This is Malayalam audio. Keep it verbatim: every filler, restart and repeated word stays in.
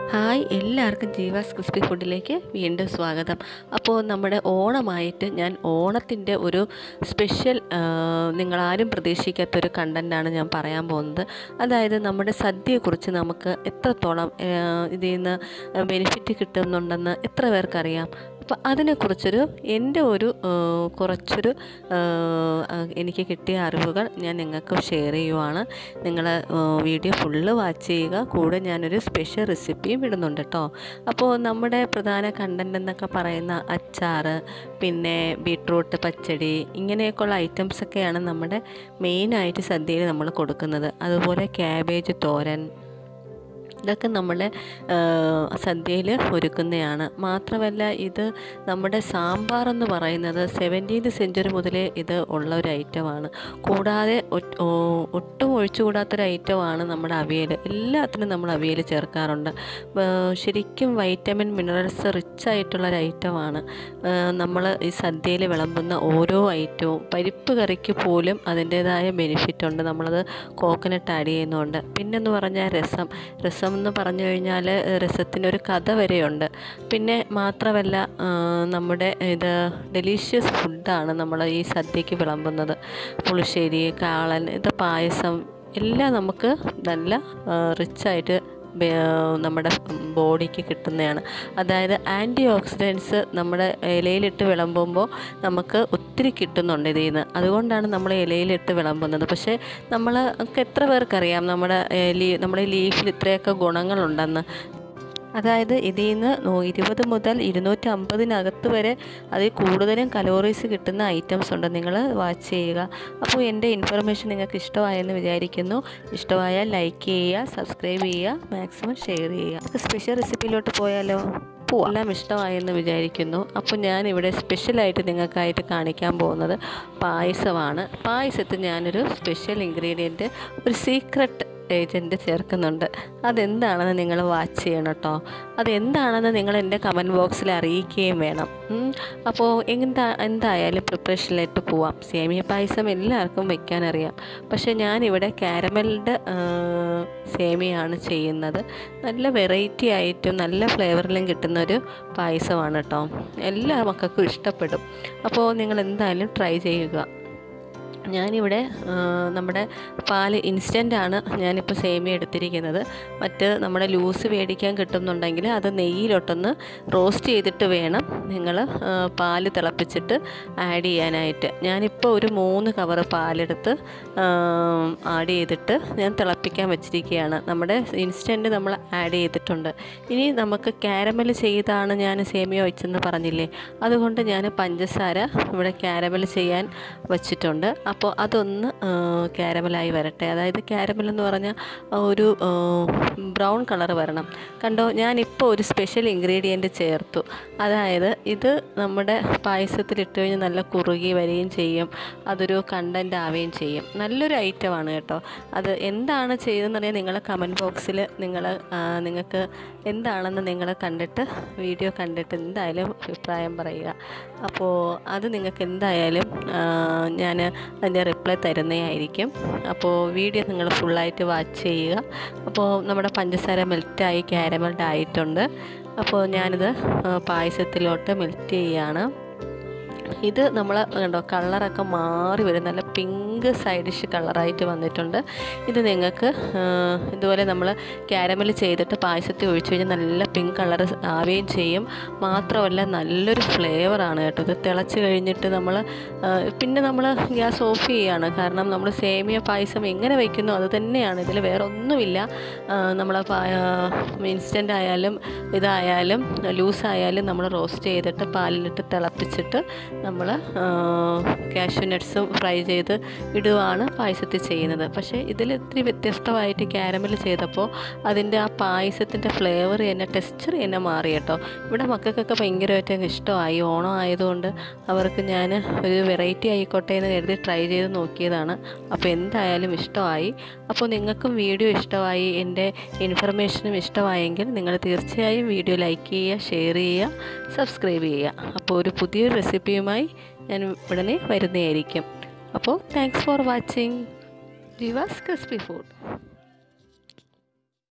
ഹായ്, എല്ലാവർക്കും ജീവാസ് ക്രിസ്പി ഫുഡിലേക്ക് വീണ്ടും സ്വാഗതം. അപ്പോൾ നമ്മുടെ ഓണമായിട്ട് ഞാൻ ഓണത്തിൻ്റെ ഒരു സ്പെഷ്യൽ നിങ്ങളാരും പ്രതീക്ഷിക്കാത്തൊരു കണ്ടൻറ്റാണ് ഞാൻ പറയാൻ പോകുന്നത്. അതായത് നമ്മുടെ സദ്യയെക്കുറിച്ച് നമുക്ക് എത്രത്തോളം ഇതിൽ നിന്ന് ബെനിഫിറ്റ് കിട്ടുന്നുണ്ടെന്ന് എത്ര പേർക്കറിയാം. അപ്പോൾ അതിനെക്കുറിച്ചൊരു എൻ്റെ ഒരു കുറച്ചൊരു എനിക്ക് കിട്ടിയ അറിവുകൾ ഞാൻ നിങ്ങൾക്ക് ഷെയർ ചെയ്യുവാണ്. നിങ്ങൾ വീഡിയോ ഫുള്ള് വാച്ച് ചെയ്യുക. കൂടെ ഞാനൊരു സ്പെഷ്യൽ റെസിപ്പിയും ഇടുന്നുണ്ട് കേട്ടോ. അപ്പോൾ നമ്മുടെ പ്രധാന കണ്ടൻ്റ് എന്നൊക്കെ പറയുന്ന അച്ചാർ, പിന്നെ ബീട്രൂട്ട് പച്ചടി, ഇങ്ങനെയൊക്കെയുള്ള ഐറ്റംസൊക്കെയാണ് നമ്മുടെ മെയിനായിട്ട് സദ്യയിൽ നമ്മൾ കൊടുക്കുന്നത്. അതുപോലെ ക്യാബേജ് തോരൻ, ഇതൊക്കെ നമ്മുടെ സദ്യയിൽ ഒരുക്കുന്നതാണ്. മാത്രമല്ല ഇത് നമ്മുടെ സാമ്പാർ എന്ന് പറയുന്നത് സെവൻറ്റീൻത് സെഞ്ച്വറി മുതലേ ഇത് ഉള്ള ഒരു ഐറ്റമാണ്. കൂടാതെ ഒട്ടും ഒഴിച്ചുകൂടാത്തൊരു ഐറ്റമാണ് നമ്മുടെ അവിയൽ. എല്ലാത്തിനും നമ്മൾ അവിയൽ ചേർക്കാറുണ്ട്. ശരിക്കും വൈറ്റമിൻ മിനറൽസ് റിച്ച് ആയിട്ടുള്ളൊരു ഐറ്റമാണ് നമ്മൾ ഈ സദ്യയിൽ വിളമ്പുന്ന ഓരോ ഐറ്റവും. പരിപ്പ് കറിക്ക് പോലും അതിൻ്റേതായ ബെനിഫിറ്റ് ഉണ്ട്. നമ്മളത് കോക്കനട്ട് ആഡ് ചെയ്യുന്നുണ്ട്. പിന്നെന്ന് പറഞ്ഞാൽ രസം രസം എന്ന് പറഞ്ഞു കഴിഞ്ഞാൽ രസത്തിനൊരു കഥ വരെയുണ്ട്. പിന്നെ മാത്രമല്ല നമ്മുടെ ഇത് ഡെലീഷ്യസ് ഫുഡാണ് നമ്മൾ ഈ സദ്യക്ക് വിളമ്പുന്നത്. പുളിശ്ശേരി, കാളൻ, ഇത് പായസം എല്ലാം നമുക്ക് നല്ല റിച്ചായിട്ട് നമ്മുടെ ബോഡിക്ക് കിട്ടുന്നതാണ്. അതായത് ആൻറ്റി ഓക്സിഡൻസ് നമ്മുടെ ഇലയിലിട്ട് വിളമ്പുമ്പോൾ നമുക്ക് ഒത്തിരി കിട്ടുന്നുണ്ട് ഇതിൽ നിന്ന്. അതുകൊണ്ടാണ് നമ്മൾ ഇലയിലിട്ട് വിളമ്പുന്നത്. പക്ഷേ നമ്മൾ നമുക്ക് എത്ര പേർക്കറിയാം നമ്മുടെ ലീ നമ്മുടെ ലീഫിൽ ഇത്രയൊക്കെ ഗുണങ്ങളുണ്ടെന്ന്. അതായത് ഇതിൽ നിന്ന് ഇരുപത് മുതൽ ഇരുന്നൂറ്റി അമ്പതിനകത്ത് വരെ അതിൽ കൂടുതലും കലോറീസ് കിട്ടുന്ന ഐറ്റംസ് ഉണ്ട്. നിങ്ങൾ വാച്ച് ചെയ്യുക. അപ്പോൾ എൻ്റെ ഇൻഫർമേഷൻ നിങ്ങൾക്ക് ഇഷ്ടമായെന്ന് വിചാരിക്കുന്നു. ഇഷ്ടമായാൽ ലൈക്ക് ചെയ്യുക, സബ്സ്ക്രൈബ് ചെയ്യുക, മാക്സിമം ഷെയർ ചെയ്യുക. സ്പെഷ്യൽ റെസിപ്പിയിലോട്ട് പോയാലോ? പോവാം. എല്ലാം ഇഷ്ടമായെന്ന് വിചാരിക്കുന്നു. അപ്പോൾ ഞാനിവിടെ സ്പെഷ്യലായിട്ട് നിങ്ങൾക്കായിട്ട് കാണിക്കാൻ പോകുന്നത് പായസമാണ്. പായസത്തിൽ ഞാനൊരു സ്പെഷ്യൽ ഇൻഗ്രീഡിയൻറ്റ്, ഒരു സീക്രട്ട് ഏജൻറ്റ് ചേർക്കുന്നുണ്ട്. അതെന്താണെന്ന് നിങ്ങൾ വാച്ച് ചെയ്യണം കേട്ടോ. അതെന്താണെന്ന് നിങ്ങൾ എൻ്റെ കമൻറ്റ് ബോക്സിൽ അറിയിക്കുകയും വേണം. അപ്പോൾ എന്താ എന്തായാലും പ്രിപ്പറേഷനിലേക്ക് പോവാം. സേമിയ പായസം എല്ലാവർക്കും വയ്ക്കാനറിയാം. പക്ഷേ ഞാനിവിടെ കാരമലിൻ്റെ സേമിയാണ് ചെയ്യുന്നത്. നല്ല വെറൈറ്റി ആയിട്ടും നല്ല ഫ്ലേവറിലും കിട്ടുന്നൊരു പായസമാണ് കേട്ടോ. എല്ലാ മക്കൾക്കും ഇഷ്ടപ്പെടും. അപ്പോൾ നിങ്ങൾ എന്തായാലും ട്രൈ ചെയ്യുക. ഞാനിവിടെ നമ്മുടെ പാല് ഇൻസ്റ്റൻ്റാണ് ഞാനിപ്പോൾ സേമിയ എടുത്തിരിക്കുന്നത്. മറ്റ് നമ്മുടെ ലൂസ് മേടിക്കാൻ കിട്ടുന്നുണ്ടെങ്കിൽ അത് നെയ്യിലൊട്ടൊന്ന് റോസ്റ്റ് ചെയ്തിട്ട് വേണം നിങ്ങൾ പാല് തിളപ്പിച്ചിട്ട് ആഡ് ചെയ്യാനായിട്ട്. ഞാനിപ്പോൾ ഒരു മൂന്ന് കവറ് പാലെടുത്ത് ആഡ് ചെയ്തിട്ട് ഞാൻ തിളപ്പിക്കാൻ വെച്ചിരിക്കുകയാണ്. നമ്മുടെ ഇൻസ്റ്റൻറ്റ് നമ്മൾ ആഡ് ചെയ്തിട്ടുണ്ട്. ഇനി നമുക്ക് കാരമൽ ചെയ്താണ് ഞാൻ സേമിയ വെച്ചെന്ന് പറഞ്ഞില്ലേ, അതുകൊണ്ട് ഞാൻ പഞ്ചസാര ഇവിടെ കാരമൽ ചെയ്യാൻ വച്ചിട്ടുണ്ട്. അപ്പോൾ അതൊന്ന് കാരമലായി വരട്ടെ. അതായത് കാരമൽ എന്ന് പറഞ്ഞാൽ ഒരു ബ്രൗൺ കളർ വരണം. കണ്ടോ, ഞാനിപ്പോൾ ഒരു സ്പെഷ്യൽ ഇൻഗ്രീഡിയൻറ്റ് ചേർത്തു. അതായത് ഇത് നമ്മുടെ പായസത്തിലിട്ട് കഴിഞ്ഞാൽ നല്ല കുറുകി വരികയും ചെയ്യും, അതൊരു കണ്ടൻ്റ് ആവുകയും ചെയ്യും. നല്ലൊരു ഐറ്റമാണ് കേട്ടോ. അത് എന്താണ് ചെയ്തതെന്ന് അറിയാൻ നിങ്ങൾ കമൻറ്റ് ബോക്സിൽ നിങ്ങൾ നിങ്ങൾക്ക് എന്താണെന്ന് നിങ്ങൾ കണ്ടിട്ട് വീഡിയോ കണ്ടിട്ട് എന്തായാലും അഭിപ്രായം പറയുക. അപ്പോൾ അത് നിങ്ങൾക്ക് എന്തായാലും ഞാൻ അതിൻ്റെ റിപ്ലൈ തരുന്നതായിരിക്കും. അപ്പോൾ വീഡിയോ നിങ്ങൾ ഫുള്ളായിട്ട് വാച്ച് ചെയ്യുക. അപ്പോൾ നമ്മുടെ പഞ്ചസാര മെൽറ്റായി കാരമൽഡ് ആയിട്ടുണ്ട്. അപ്പോൾ ഞാനിത് പായസത്തിലോട്ട് മെൽറ്റ് ചെയ്യുകയാണ്. ഇത് നമ്മൾ കണ്ടോ കളറൊക്കെ മാറി വരും, നല്ല പിങ്ക് സൈഡ് ഡിഷ് കളറായിട്ട് വന്നിട്ടുണ്ട്. ഇത് നിങ്ങൾക്ക് ഇതുപോലെ നമ്മൾ കാരമൽ ചെയ്തിട്ട് പായസത്തിൽ ഒഴിച്ചു കഴിഞ്ഞാൽ നല്ല പിങ്ക് കളർ ആവുകയും ചെയ്യും. മാത്രമല്ല നല്ലൊരു ഫ്ലേവറാണ് കേട്ടോ. ഇത് തിളച്ച് കഴിഞ്ഞിട്ട് നമ്മൾ പിന്നെ നമ്മൾ ഗ്യാസ് ഓഫ് ചെയ്യുകയാണ്. കാരണം നമ്മൾ സേമിയ പായസം എങ്ങനെ വയ്ക്കുന്നു അത് തന്നെയാണ്, ഇതിൽ വേറെ ഒന്നുമില്ല. നമ്മൾ ഇൻസ്റ്റൻ്റ് ആയാലും ഇതായാലും ലൂസായാലും നമ്മൾ റോസ്റ്റ് ചെയ്തിട്ട് പാലിലിട്ട് തിളപ്പിച്ചിട്ട് നമ്മൾ കാഷ്യൂ നട്ട്സും ഫ്രൈ ചെയ്ത് ഇടുവാണ് പായസത്തിൽ ചെയ്യുന്നത്. പക്ഷേ ഇതിൽ ഇത്തിരി വ്യത്യസ്തമായിട്ട് കാരമൽ ചെയ്തപ്പോൾ അതിൻ്റെ ആ പായസത്തിൻ്റെ ഫ്ലേവർ തന്നെ ടെക്സ്ചർ തന്നെ മാറി കേട്ടോ. ഇവിടെ മക്കൾക്കൊക്കെ ഭയങ്കരമായിട്ട് ഇഷ്ടമായി. ഓണം ആയതുകൊണ്ട് അവർക്ക് ഞാൻ ഒരു വെറൈറ്റി ആയിക്കോട്ടെ എന്ന് കരുതി ട്രൈ ചെയ്ത് നോക്കിയതാണ്. അപ്പോൾ എന്തായാലും ഇഷ്ടമായി. അപ്പോൾ നിങ്ങൾക്കും വീഡിയോ ഇഷ്ടമായി, എൻ്റെ ഇൻഫർമേഷനും ഇഷ്ടമായെങ്കിൽ നിങ്ങൾ തീർച്ചയായും വീഡിയോ ലൈക്ക് ചെയ്യുക, ഷെയർ ചെയ്യുക, സബ്സ്ക്രൈബ് ചെയ്യുക. അപ്പോൾ ഒരു പുതിയൊരു റെസിപ്പിയുമായി ഞാൻ ഉടനെ വരുന്നതായിരിക്കും. അപ്പോൾ thanks for watching Jeeva's crispy food.